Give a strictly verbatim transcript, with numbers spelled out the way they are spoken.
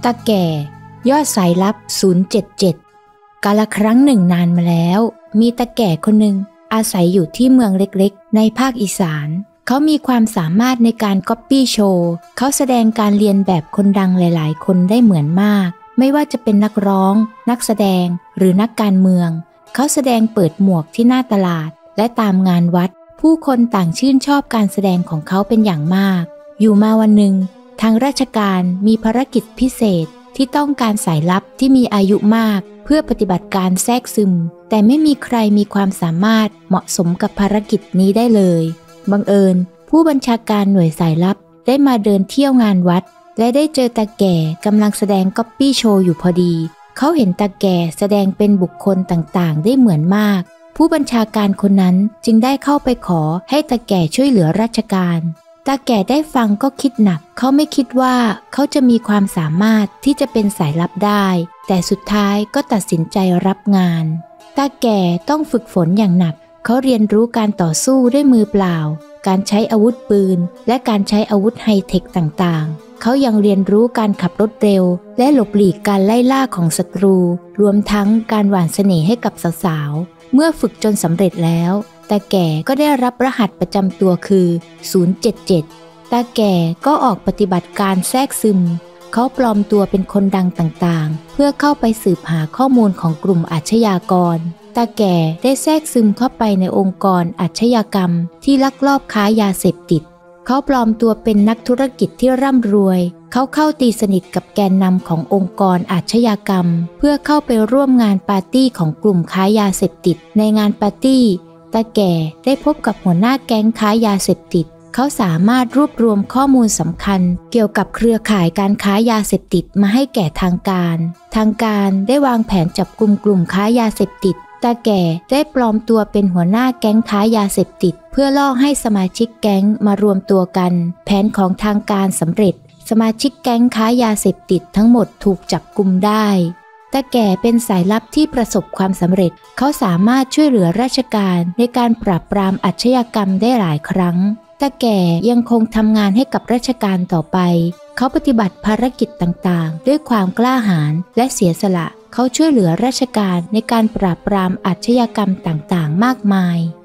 ตาแก่ยอดสายลับศูนย์เจ็ดเจ็ดกาลครั้งหนึ่งนานมาแล้วมีตาแก่คนหนึ่งอาศัยอยู่ที่เมืองเล็กๆในภาคอีสานเขามีความสามารถในการก๊อปปี้โชว์เขาแสดงการเรียนแบบคนดังหลายๆคนได้เหมือนมากไม่ว่าจะเป็นนักร้องนักแสดงหรือนักการเมืองเขาแสดงเปิดหมวกที่หน้าตลาดและตามงานวัดผู้คนต่างชื่นชอบการแสดงของเขาเป็นอย่างมากอยู่มาวันหนึ่งทางราชการมีภารกิจพิเศษที่ต้องการสายลับที่มีอายุมากเพื่อปฏิบัติการแทรกซึมแต่ไม่มีใครมีความสามารถเหมาะสมกับภารกิจนี้ได้เลยบังเอิญผู้บัญชาการหน่วยสายลับได้มาเดินเที่ยวงานวัดและได้เจอตาแก่กำลังแสดงก๊อปปี้โชว์อยู่พอดีเขาเห็นตาแก่แสดงเป็นบุคคลต่างๆได้เหมือนมากผู้บัญชาการคนนั้นจึงได้เข้าไปขอให้ตาแก่ช่วยเหลือราชการตาแก่ได้ฟังก็คิดหนักเขาไม่คิดว่าเขาจะมีความสามารถที่จะเป็นสายลับได้แต่สุดท้ายก็ตัดสินใจรับงานตาแก่ต้องฝึกฝนอย่างหนักเขาเรียนรู้การต่อสู้ด้วยมือเปล่าการใช้อาวุธปืนและการใช้อาวุธไฮเทคต่างๆเขายังเรียนรู้การขับรถเร็วและหลบหลีกการไล่ล่าของศัตรูรวมทั้งการหว่านเสน่ห์ให้กับสาวๆเมื่อฝึกจนสำเร็จแล้วตาแก่ก็ได้รับรหัสประจำตัวคือศูนย์เจ็ดเจ็ดตาแก่ก็ออกปฏิบัติการแทรกซึมเขาปลอมตัวเป็นคนดังต่างๆเพื่อเข้าไปสืบหาข้อมูลของกลุ่มอาชญากรตาแก่ได้แทรกซึมเข้าไปในองค์กรอาชญากรรมที่ลักลอบค้ายาเสพติดเขาปลอมตัวเป็นนักธุรกิจที่ร่ำรวยเขาเข้าตีสนิทกับแกนนำขององค์กรอาชญากรรมเพื่อเข้าไปร่วมงานปาร์ตี้ของกลุ่มค้ายาเสพติดในงานปาร์ตี้ตาแก่ได้พบกับหัวหน้าแก๊งค้ายาเสพติดเขาสามารถรวบรวมข้อมูลสำคัญเกี่ยวกับเครือข่ายการค้ายาเสพติดมาให้แก่ทางการทางการได้วางแผนจับกุมกลุ่มค้ายาเสพติดตาแก่ได้ปลอมตัวเป็นหัวหน้าแก๊งค้ายาเสพติดเพื่อล่อให้สมาชิกแก๊งมารวมตัวกันแผนของทางการสำเร็จสมาชิกแก๊งค้ายาเสพติดทั้งหมดถูกจับกุมได้ตาแก่เป็นสายลับที่ประสบความสำเร็จเขาสามารถช่วยเหลือราชการในการปราบปรามอาชญากรรมได้หลายครั้งตาแก่ยังคงทำงานให้กับราชการต่อไปเขาปฏิบัติภารกิจต่างๆด้วยความกล้าหาญและเสียสละเขาช่วยเหลือราชการในการปราบปรามอาชญากรรมต่างๆมากมาย